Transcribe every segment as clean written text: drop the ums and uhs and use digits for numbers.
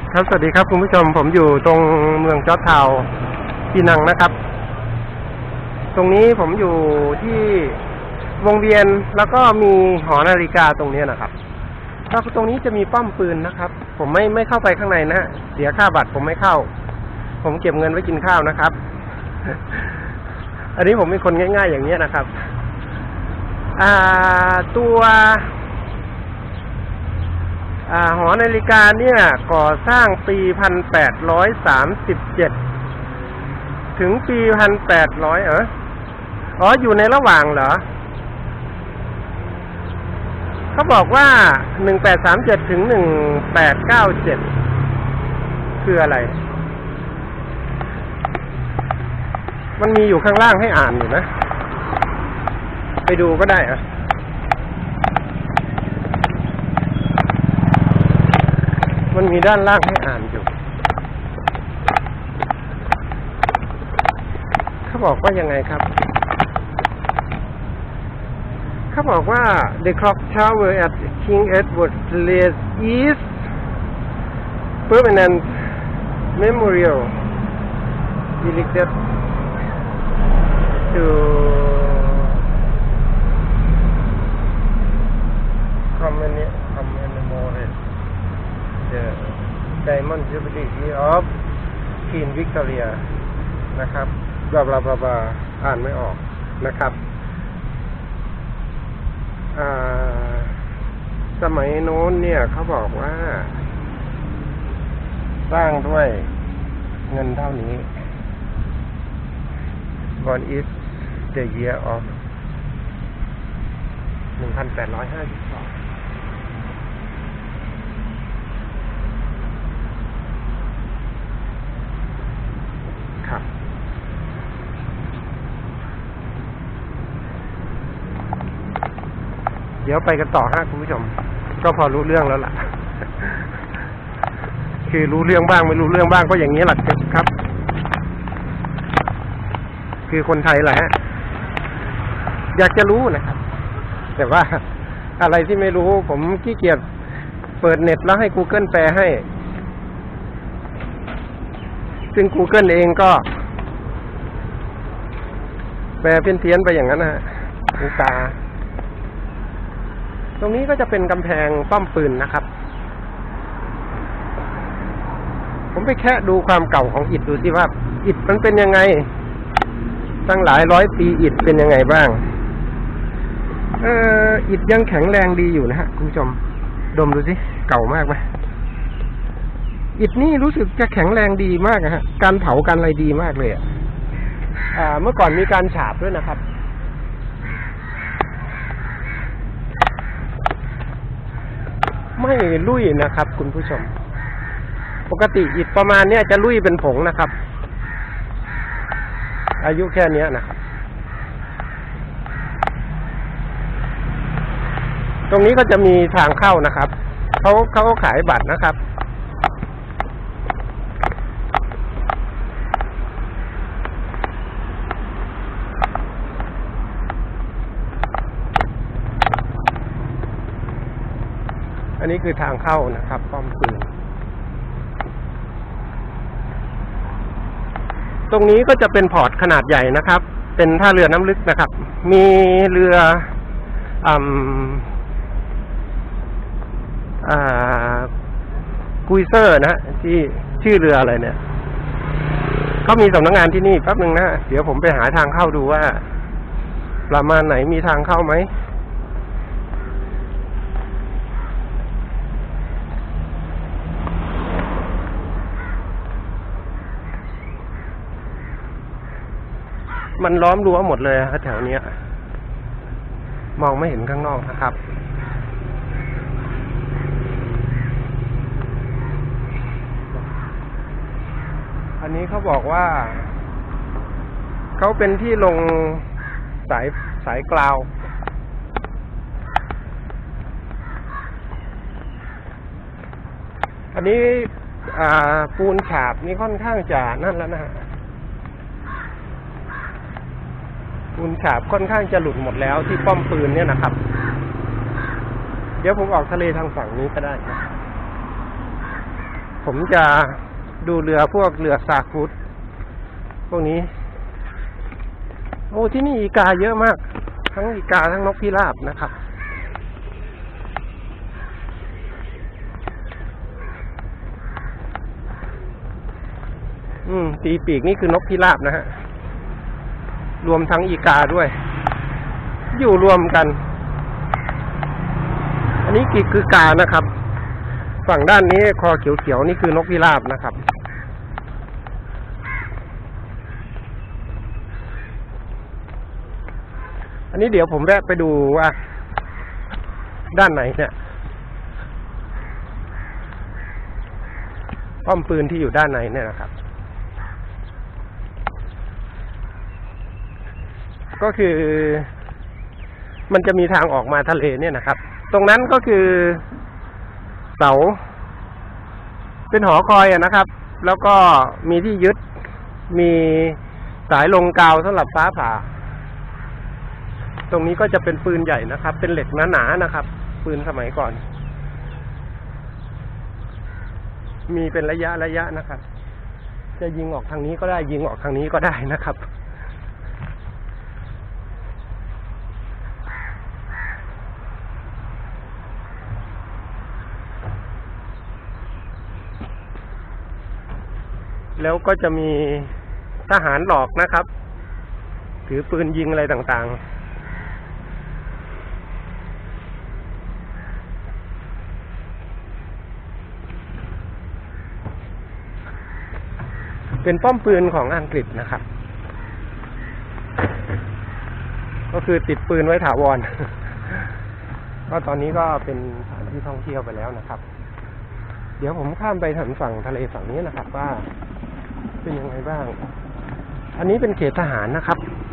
ครับสวัสดีครับคุณผู้ชมผมอยู่ตรงเมืองจอร์จทาวน์ปีนังนะครับตรงนี้ผมอยู่ที่วงเวียนแล้วก็มีหอนาฬิกาตรงนี้นะครับแล้วตรงนี้จะมีป้อมปืนนะครับผมไม่เข้าไปข้างในนะเสียค่าบัตรผมไม่เข้าผมเก็บเงินไว้กินข้าวนะครับ อันนี้ผมเป็นคนง่ายๆอย่างนี้นะครับตัวหอนาฬิกาเนี่ยก่อสร้างปี1837ถึงปี1800อยู่ในระหว่างเหรอเขาบอกว่า1837ถึง1897คืออะไรมันมีอยู่ข้างล่างให้อ่านอยู่นะไปดูก็ได้มันมีด้านล่างให้อ่านอยู่เขาบอกว่ายังไงครับเขาบอกว่า the clock tower at King Edward Place is permanent memorial erected to commemorate the Diamond Jubilee of Queen Victoria นะครับบลาบลาอ่านไม่ออกนะครับสมัยโน้นเนี่ยเขาบอกว่าสร้างด้วยเงินเท่านี้ What is the year of 1852ครับเดี๋ยวไปกันต่อฮะคุณผู้ชมก็พอรู้เรื่องแล้วล่ะ คือรู้เรื่องบ้างไม่รู้เรื่องบ้างก็อย่างนี้แหละครับคือคนไทยแหละฮะอยากจะรู้นะครับแต่ว่าอะไรที่ไม่รู้ผมขี้เกียจเปิดเน็ตแล้วให้ Google แปลให้ซึ่ง Google เองก็แปลเพี้ยนไปอย่างนั้นนะฮะตรงนี้ก็จะเป็นกำแพงป้อมปืนนะครับผมไปแค่ดูความเก่าของอิฐดูสิว่าอิฐมันเป็นยังไงตั้งหลายร้อยปีอิฐเป็นยังไงบ้างอิฐยังแข็งแรงดีอยู่นะฮะคุณผู้ชมดมดูสิเก่ามากไหมอิฐนี่รู้สึกจะแข็งแรงดีมากนะฮะการเผาการอะไรดีมากเลยเมื่อก่อนมีการฉาบด้วยนะครับไม่ลุ่ยนะครับคุณผู้ชมปกติอิฐประมาณเนี้ยจะลุ่ยเป็นผงนะครับอายุแค่นี้นะครับตรงนี้ก็จะมีทางเข้านะครับเขาขายบัตรนะครับอันนี้คือทางเข้านะครับป้อมปืนตรงนี้ก็จะเป็นพอร์ตขนาดใหญ่นะครับเป็นท่าเรือน้ำลึกนะครับมีเรือกุยเซอร์นะที่ชื่อเรืออะไรเนี่ยเขามีสำนักงานที่นี่แป๊บนึงนะเดี๋ยวผมไปหาทางเข้าดูว่าประมาณไหนมีทางเข้าไหมมันล้อมรั้วหมดเลยแถวนี้มองไม่เห็นข้างนอกนะครับอันนี้เขาบอกว่าเขาเป็นที่ลงสายกลาวอันนี้ปูนฉาบนี่ค่อนข้างจะนั่นแล้วนะฮะปูนฉาบค่อนข้างจะหลุดหมดแล้วที่ป้อมปืนเนี่ยนะครับ เดี๋ยวผมออกทะเลทางฝั่งนี้ก็ได้นะผมจะดูเรือพวกเรือซาคุดพวกนี้โอ้ที่นี่อีกาเยอะมากทั้งอีกาทั้งนกพิราบนะครับตีปีกนี่คือนกพิราบนะฮะรวมทั้งอีกาด้วยอยู่รวมกันอันนี้คือกานะครับฝั่งด้านนี้คอเขียวๆนี่คือนกพิราบนะครับอันนี้เดี๋ยวผมแวะไปดูว่าด้านไหนเนี่ยป้อมปืนที่อยู่ด้านไหนเนี่ยนะครับก็คือมันจะมีทางออกมาทะเลเนี่ยนะครับตรงนั้นก็คือเสาเป็นหอคอยนะครับแล้วก็มีที่ยึดมีสายลงกาวสำหรับฟ้าผ่าตรงนี้ก็จะเป็นปืนใหญ่นะครับเป็นเหล็กหนาๆนะครับปืนสมัยก่อนมีเป็นระยะนะครับจะยิงออกทางนี้ก็ได้ยิงออกทางนี้ก็ได้นะครับแล้วก็จะมีทหารหลอกนะครับถือปืนยิงอะไรต่างๆเป็นป้อมปืนของอังกฤษนะครับก็คือติดปืนไว้ถาวรก็ตอนนี้ก็เป็นสถานที่ท่องเที่ยวไปแล้วนะครับเดี๋ยวผมข้ามไปถึงฝั่งทะเลฝั่งนี้นะครับว่าเป็นยังไงบ้างอันนี้เป็นเขตทหารนะครับ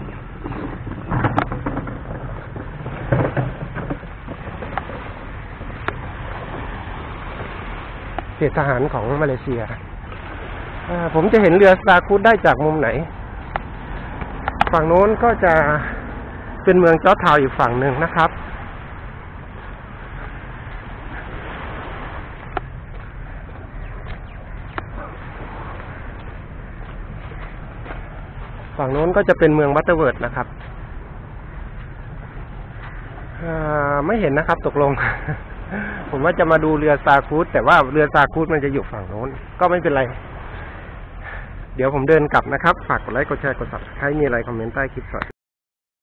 เขตทหารของมาเลเซียผมจะเห็นเรือซาคุดได้จากมุมไหนฝั่งโน้นก็จะเป็นเมืองจอร์จทาวน์อีกฝั่งหนึ่งนะครับฝั่งโน้นก็จะเป็นเมืองบัตเตอร์เวิร์ดนะครับไม่เห็นนะครับตกลง ผมว่าจะมาดูเรือซาคุดแต่ว่าเรือซาคุดมันจะอยู่ฝั่งโน้นก็ไม่เป็นไรเดี๋ยวผมเดินกลับนะครับฝากกดไลค์กดแชร์กด Subscribe มีอะไรคอมเมนต์ใต้คลิปสด